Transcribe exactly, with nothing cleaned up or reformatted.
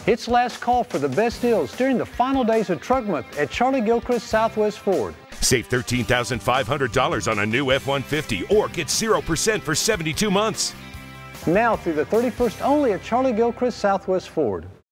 It's last call for the best deals during the final days of Truck Month at Charlie Gilchrist Southwest Ford. Save thirteen thousand five hundred dollars on a new F one fifty or get zero percent for seventy-two months. Now through the thirty-first only at Charlie Gilchrist Southwest Ford.